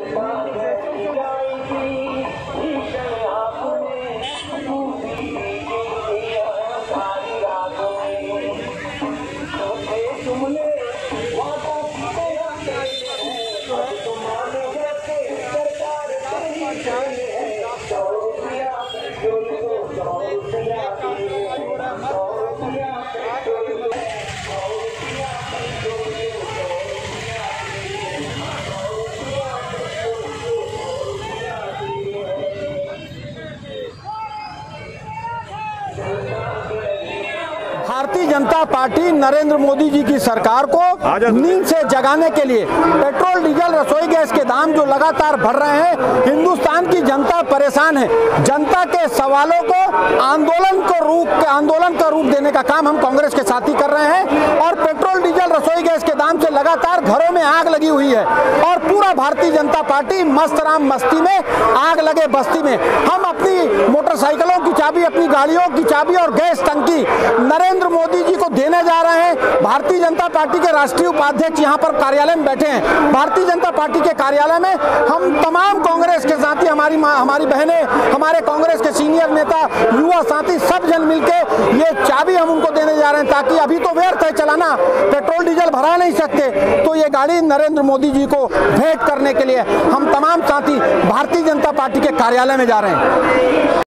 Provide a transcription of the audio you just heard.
Bharatiya Janata party Narendra Modi ji की सरकार को नींद से जगाने के लिए पेट्रोल डीजल रसोई गैस के दाम जो लगातार बढ़ रहे हैं, हिंदुस्तान की जनता परेशान है। जनता के सवालों को आंदोलन का रूप देने का काम हम कांग्रेस के साथी कर रहे हैं और पेट्रोल डीजल रसोई गैस के दाम से लगातार घरों में आग लगी हुई है और पूरा भारतीय जनता पार्टी मस्त राम मस्ती में, आग लगे बस्ती में। हम अपनी मोटरसाइकिलों की चाबी, अपनी गाड़ियों की चाबी और गैस टंकी नरेंद्र मोदी जी को देने जा रहे हैं। भारतीय जनता पार्टी के राष्ट्रीय उपाध्यक्ष यहाँ पर कार्यालय में बैठे हैं। भारतीय जनता पार्टी के कार्यालय में हम तमाम कांग्रेस के साथी, हमारी बहनें, हमारे कांग्रेस के सीनियर नेता, युवा साथी, सब जन मिलके ये चाबी हम उनको देने जा रहे हैं ताकि अभी तो व्यर्थ है चलाना, पेट्रोल डीजल भरा नहीं सकते, तो ये गाड़ी नरेंद्र मोदी जी को भेंट करने के लिए हम तमाम साथी भारतीय जनता पार्टी के कार्यालय में जा रहे हैं।